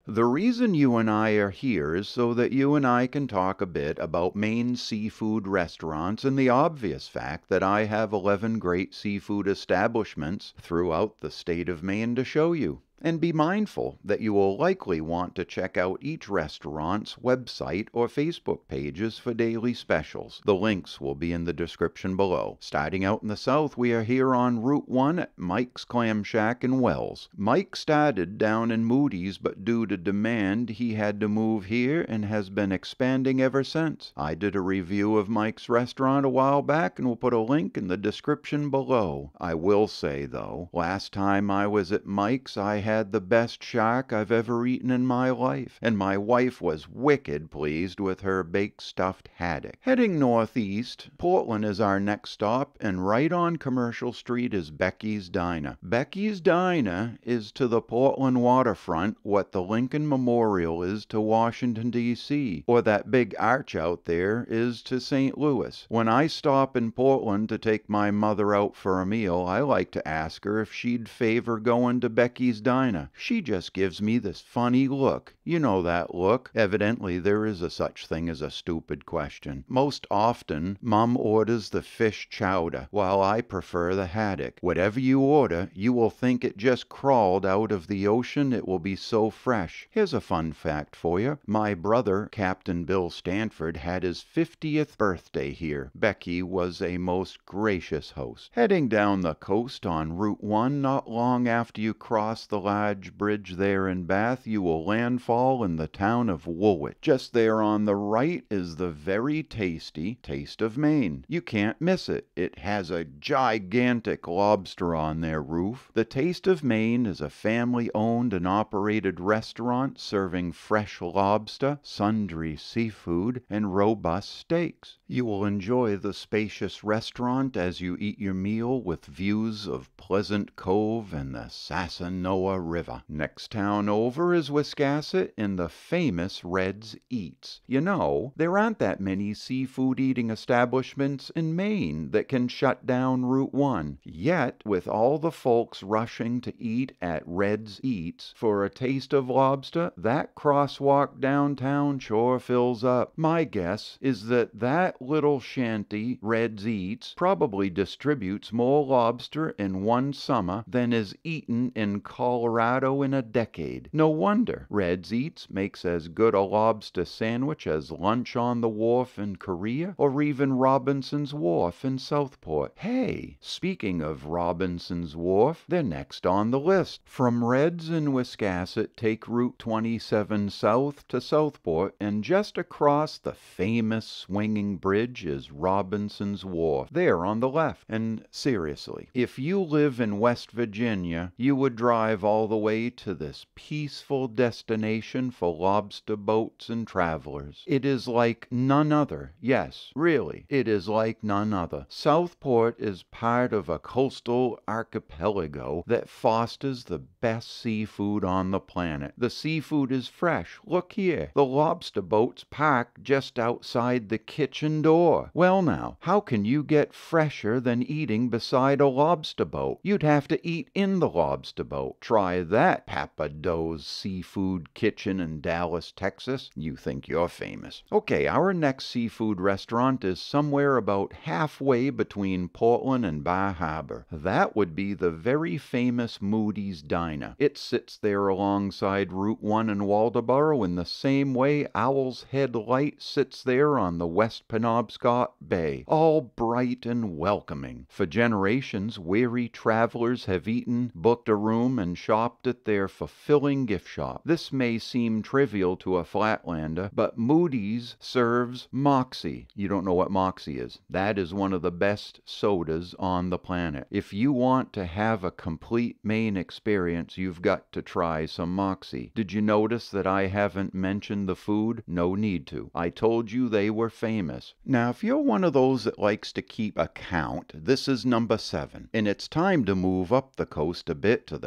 The reason you and I are here is so that you and I can talk a bit about Maine seafood restaurants and the obvious fact that I have 11 great seafood establishments throughout the state of Maine to show you. And be mindful that you will likely want to check out each restaurant's website or Facebook pages for daily specials. The links will be in the description below. Starting out in the south, we are here on Route 1 at Mike's Clam Shack in Wells. Mike started down in Moody's, but due to demand, he had to move here and has been expanding ever since. I did a review of Mike's restaurant a while back and will put a link in the description below. I will say, though, last time I was at Mike's, I had the best shark I've ever eaten in my life, and my wife was wicked pleased with her baked stuffed haddock. Heading northeast, Portland is our next stop, and right on Commercial Street is Becky's Diner. Becky's Diner is to the Portland waterfront what the Lincoln Memorial is to Washington, D.C., or that big arch out there is to St. Louis. When I stop in Portland to take my mother out for a meal, I like to ask her if she'd favor going to Becky's Diner. She just gives me this funny look. You know that look. Evidently, there is a such thing as a stupid question. Most often, Mom orders the fish chowder, while I prefer the haddock. Whatever you order, you will think it just crawled out of the ocean. It will be so fresh. Here's a fun fact for you. My brother, Captain Bill Stanford, had his 50th birthday here. Becky was a most gracious host. Heading down the coast on Route 1, not long after you cross the large bridge there in Bath, you will landfall in the town of Woolwich. Just there on the right is the very tasty Taste of Maine. You can't miss it. It has a gigantic lobster on their roof. The Taste of Maine is a family-owned and operated restaurant serving fresh lobster, sundry seafood, and robust steaks. You will enjoy the spacious restaurant as you eat your meal with views of Pleasant Cove and the Sassanoa River. Next town over is Wiscasset in the famous Red's Eats. You know, there aren't that many seafood eating establishments in Maine that can shut down Route 1. Yet, with all the folks rushing to eat at Red's Eats for a taste of lobster, that crosswalk downtown sure fills up. My guess is that that little shanty, Red's Eats, probably distributes more lobster in one summer than is eaten in Colorado in a decade. No wonder Red's Eats makes as good a lobster sandwich as Lunch on the Wharf in Korea or even Robinson's Wharf in Southport. Hey, speaking of Robinson's Wharf, they're next on the list. From Red's in Wiscasset, take Route 27 south to Southport, and just across the famous swinging bridge is Robinson's Wharf, there on the left. And seriously, if you live in West Virginia, you would drive all the way to this peaceful destination for lobster boats and travelers. It is like none other. Yes, really, it is like none other. Southport is part of a coastal archipelago that fosters the best seafood on the planet. The seafood is fresh. Look here. The lobster boats park just outside the kitchen door. Well now, how can you get fresher than eating beside a lobster boat? You'd have to eat in the lobster boat. Try that, Papa Doe's Seafood Kitchen in Dallas, Texas. You think you're famous. Okay, our next seafood restaurant is somewhere about halfway between Portland and Bar Harbor. That would be the very famous Moody's Diner. It sits there alongside Route 1 in Waldoboro in the same way Owl's Head Light sits there on the West Penobscot Bay, all bright and welcoming. For generations, weary travelers have eaten, booked a room, and shopped at their fulfilling gift shop. This may seem trivial to a Flatlander, but Moody's serves Moxie. You don't know what Moxie is. That is one of the best sodas on the planet. If you want to have a complete Maine experience, you've got to try some Moxie. Did you notice that I haven't mentioned the food? No need to. I told you they were famous. Now, if you're one of those that likes to keep a count, this is number 7. And it's time to move up the coast a bit to the city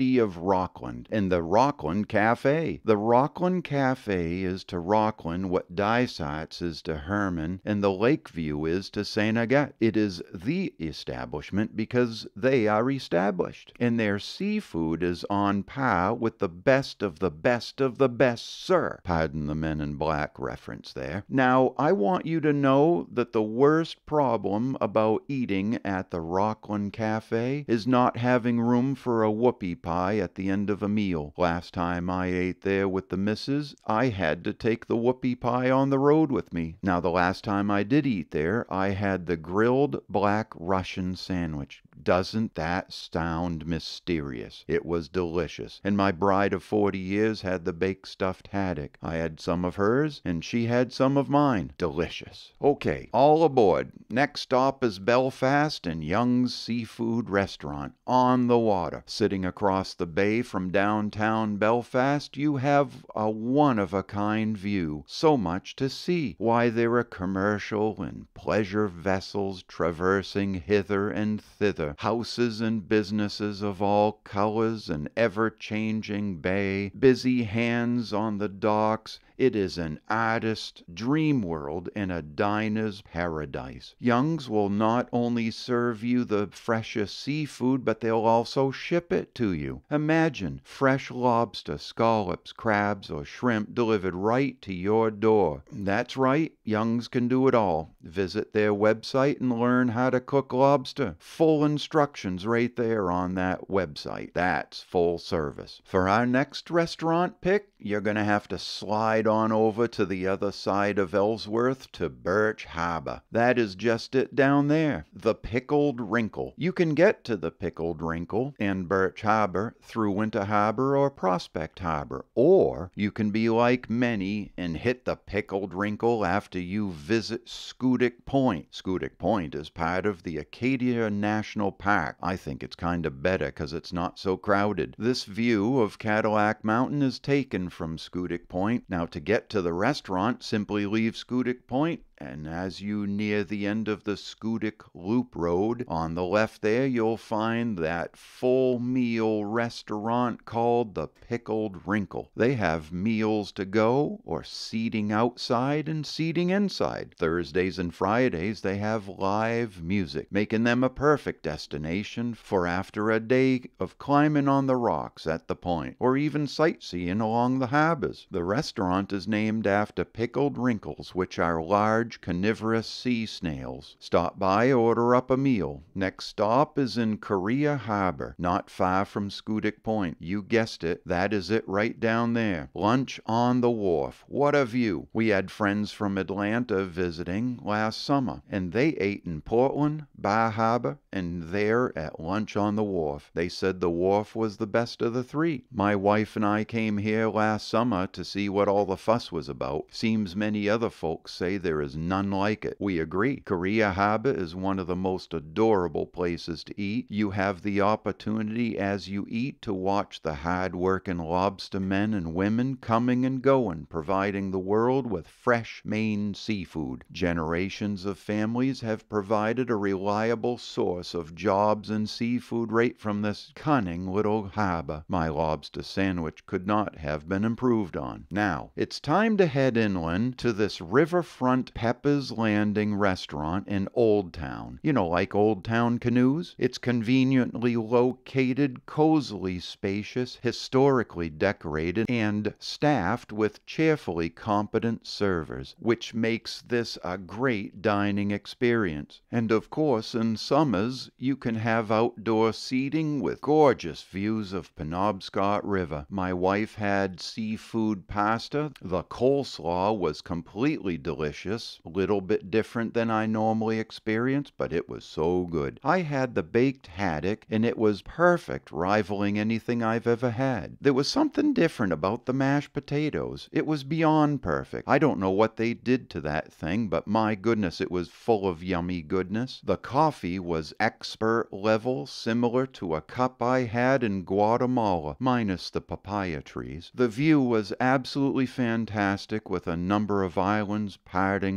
city of Rockland and the Rockland Cafe. The Rockland Cafe is to Rockland what Dysart's is to Herman and the Lakeview is to St. Agathe. It is the establishment because they are established, and their seafood is on par with the best of the best of the best, sir. Pardon the Men in Black reference there. Now, I want you to know that the worst problem about eating at the Rockland Cafe is not having room for a whoopie pie at the end of a meal. Last time I ate there with the missus, I had to take the whoopie pie on the road with me. Now, the last time I did eat there, I had the grilled black Russian sandwich. Doesn't that sound mysterious? It was delicious, and my bride of 40 years had the baked stuffed haddock. I had some of hers, and she had some of mine. Delicious. Okay, all aboard. Next stop is Belfast and Young's Seafood Restaurant on the water. Sitting across the bay from downtown Belfast, you have a one-of-a-kind view. So much to see. Why, there are commercial and pleasure vessels traversing hither and thither, houses and businesses of all colors, an ever-changing bay, busy hands on the docks. It is an artist's dream world and a diner's paradise. Young's will not only serve you the freshest seafood, but they'll also ship it to you. Imagine fresh lobster, scallops, crabs, or shrimp delivered right to your door. That's right, Young's can do it all. Visit their website and learn how to cook lobster. Full instructions right there on that website. That's full service. For our next restaurant pick, you're going to have to slide on over to the other side of Ellsworth to Birch Harbor. That is just it down there, the Pickled Wrinkle. You can get to the Pickled Wrinkle and Birch Harbor through Winter Harbor or Prospect Harbor, or you can be like many and hit the Pickled Wrinkle after you visit Schoodic Point. Schoodic Point is part of the Acadia National Park. I think it's kind of better because it's not so crowded. This view of Cadillac Mountain is taken from Schoodic Point. Now, to get to the restaurant, simply leave Schoodic Point, and as you near the end of the Schoodic Loop Road, on the left there, you'll find that full meal restaurant called the Pickled Wrinkle. They have meals to go, or seating outside and seating inside. Thursdays and Fridays, they have live music, making them a perfect destination for after a day of climbing on the rocks at the point, or even sightseeing along the harbors. The restaurant is named after pickled wrinkles, which are large carnivorous sea snails. Stop by, order up a meal. Next stop is in Korea Harbor, not far from Schoodic Point. You guessed it, that is it right down there. Lunch on the wharf. What a view. We had friends from Atlanta visiting last summer, and they ate in Portland, Bar Harbor, and there at lunch on the wharf. They said the wharf was the best of the three. My wife and I came here last summer to see what all the fuss was about. Seems many other folks say there is none like it. We agree. Korea Harbor is one of the most adorable places to eat. You have the opportunity as you eat to watch the hard-working lobster men and women coming and going, providing the world with fresh Maine seafood. Generations of families have provided a reliable source of jobs and seafood right from this cunning little harbor. My lobster sandwich could not have been improved on. Now, it's time to head inland to this riverfront Pepper's Landing restaurant in Old Town. You know, like Old Town canoes? It's conveniently located, cozily spacious, historically decorated, and staffed with cheerfully competent servers, which makes this a great dining experience. And of course, in summers, you can have outdoor seating with gorgeous views of Penobscot River. My wife had seafood pasta. The coleslaw was completely delicious, a little bit different than I normally experience, but it was so good. I had the baked haddock, and it was perfect, rivaling anything I've ever had. There was something different about the mashed potatoes. It was beyond perfect. I don't know what they did to that thing, but my goodness, it was full of yummy goodness. The coffee was expert level, similar to a cup I had in Guatemala, minus the papaya trees. The view was absolutely fantastic, with a number of islands parting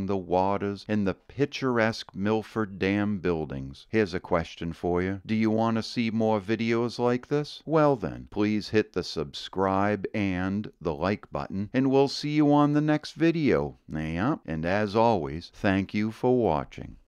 the waters and the picturesque Milford Dam buildings. Here's a question for you. Do you want to see more videos like this? Well then, please hit the subscribe and the like button, and we'll see you on the next video. Yeah, and as always, thank you for watching.